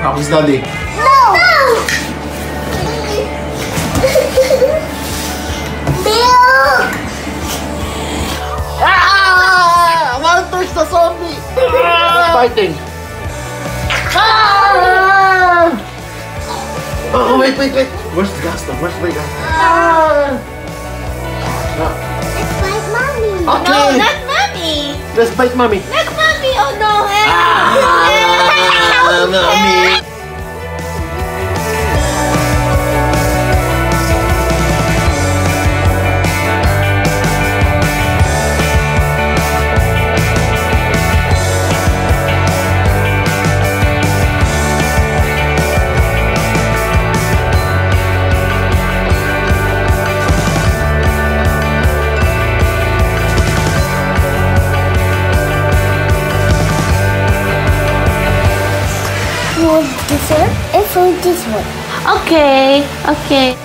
Ako si Daddy. No! Milk! Ah! I want to touch the zombie! Fighting! Ah! Oh, wait. Where's the gas now? Where's the gas? Ah! Let's bite mommy. Okay. No, not mommy. Let's bite mommy. Not mommy. Oh no. Mommy. This one and for this one. Okay.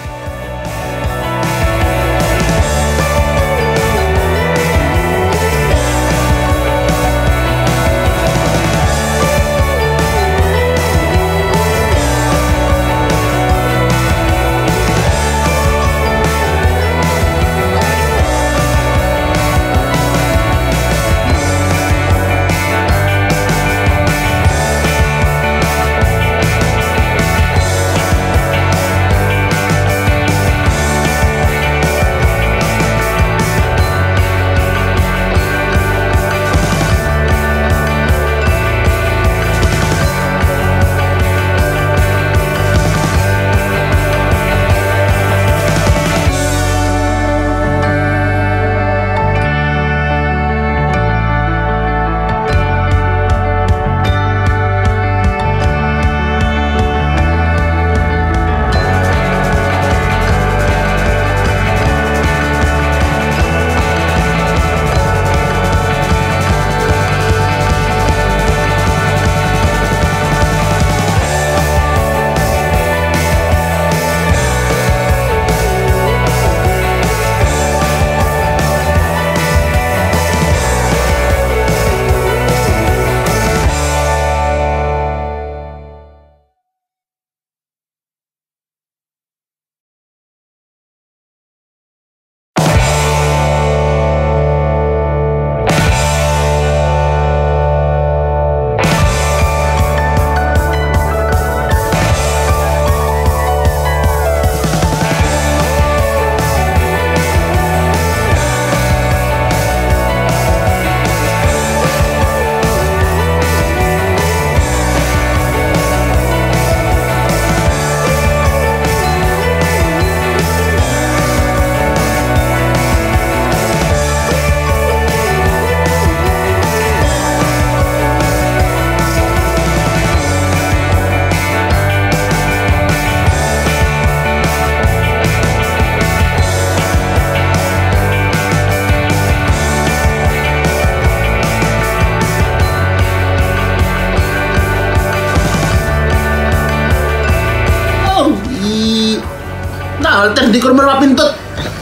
Alter, hindi ko naman mapindot.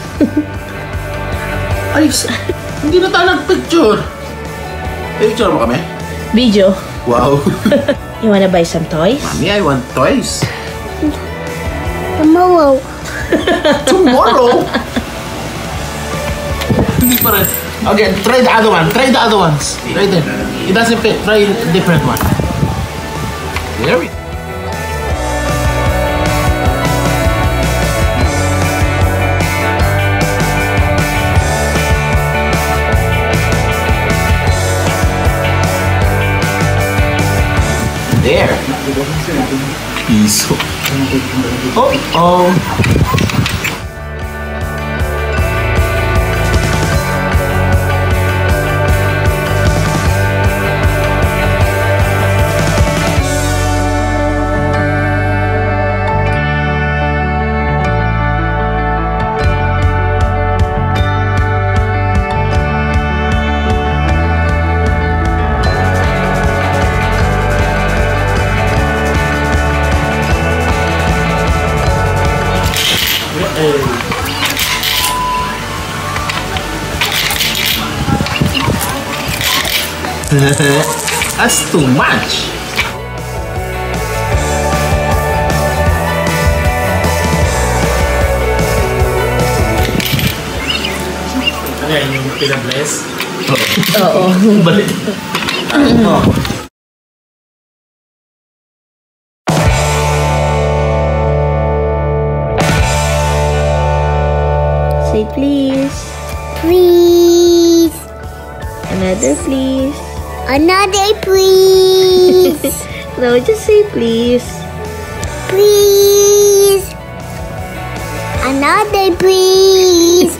Ayos, hindi na tayo nag-picture. Picture mo kami? Video. Wow. You wanna buy some toys? Mommy, I want toys. Tomorrow. Tomorrow? Hindi pa rin. Okay, try the other one. Try the other ones. Try them. It doesn't fit. Try a different one. There we go. There. Piso. Oh. That's too much. Ano yan, yung pinabless? Oo. Balik. Ano? Say please. Please. Another please. Another please. No, just say please. Please. Another please.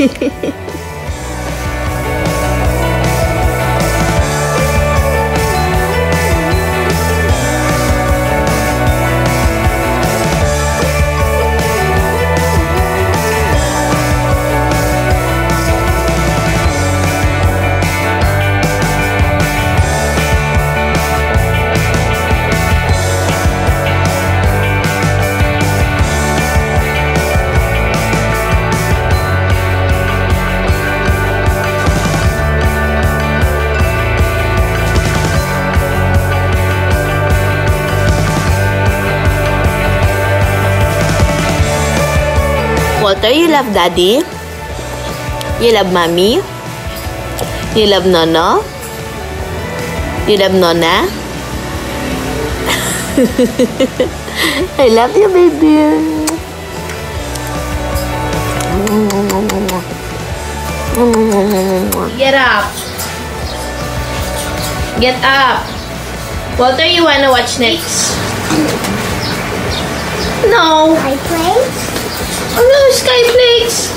Walter, you love Daddy? You love Mommy? You love Nono? You love Nona? I love you, baby. Get up. Get up. Walter, you wanna watch next? No. I play. Oh no, Skyflakes!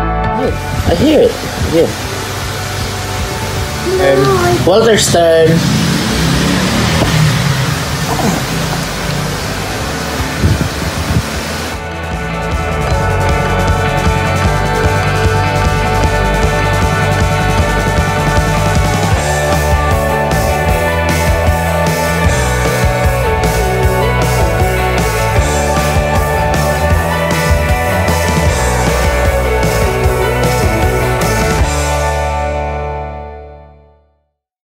I hear it. Yeah. And Walter's turn.